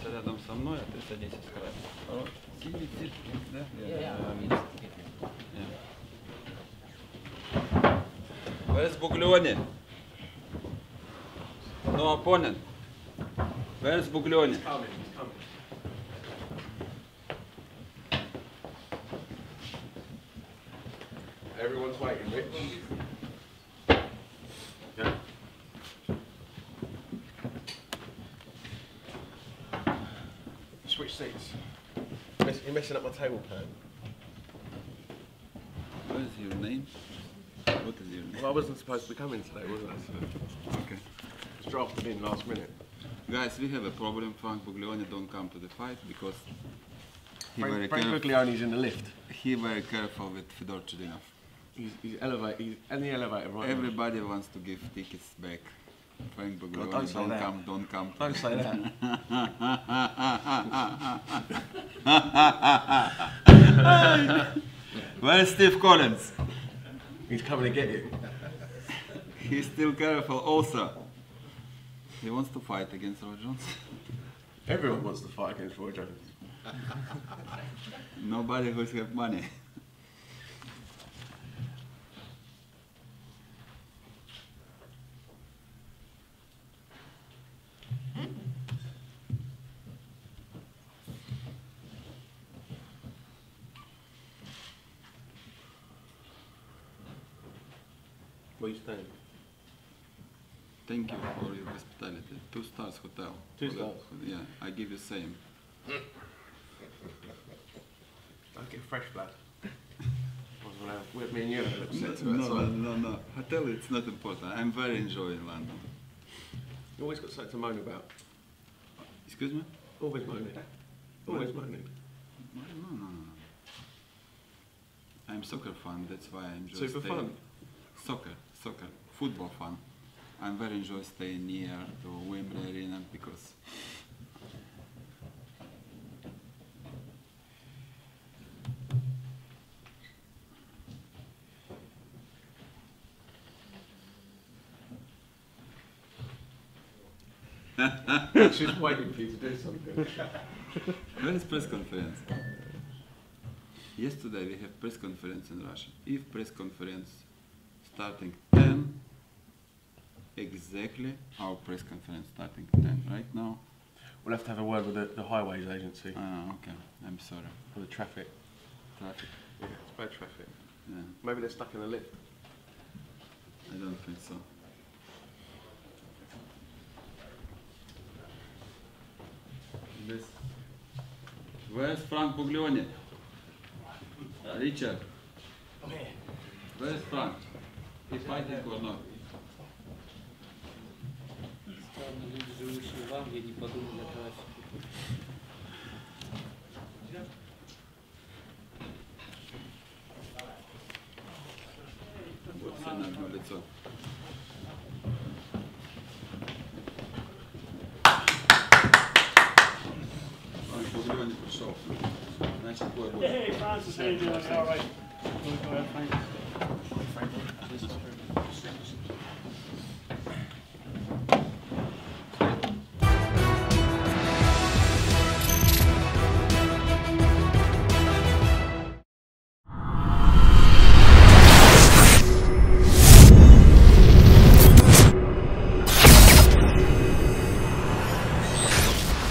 садиться рядом со мной, а ты садись с края. Сиди, sit, да? Where's Buglioni? No opponent. Where's Buglioni? He's coming, he's coming. Everyone's waiting, Rich. Yeah. Switch seats. You're messing up my table plan. What is your name? What is your name? Well, I wasn't supposed to be coming today, was I? So Okay. it's drafted in last minute. Guys, we have a problem. Frank Buglioni don't come to the fight because Frank Buglioni's in the lift. he very careful with Fedor Chudinov. He's in the elevator right Everybody wants to give tickets back. Frank Buglioni, don't say that. Don't come. now. Don't say that. Where's Steve Collins? He's coming to get you. He's still careful also. He wants to fight against Roy Jones. Everyone wants to fight against Roy Jones. Nobody who has money. Where are you staying? Thank you for your hospitality. 2 stars hotel. 2 stars? Yeah, I give you same. I'll get fresh blood. With me and you have upset to No. Hotel, it's not important. I'm very enjoying London. You always got something to moan about. Excuse me? Always moaning. Always moaning. No. I'm soccer fan, that's why I enjoy Super staying. fun? Soccer, football fan. I'm very enjoy staying near to Wembley Arena because She's waiting for you to do something. where is press conference? Yesterday we have press conference in Russia. If press conference starting 10, exactly our press conference starting 10. Right now. We'll have to have a word with the highways agency Okay. I'm sorry. for the traffic. Traffic. Yeah, it's bad traffic. Yeah. Maybe they're stuck in the lift. I don't think so. This. Where's Frank Buglioni? Richard. Where's Frank? He's fighting or not? Странно, люди, живущие в Англии, не подумали о трафике. Вот все на одно лицо. Франк Буglioni пришел. Значит, бой будет. Hey, Francis, how you doing? All right. Go ahead, Frank.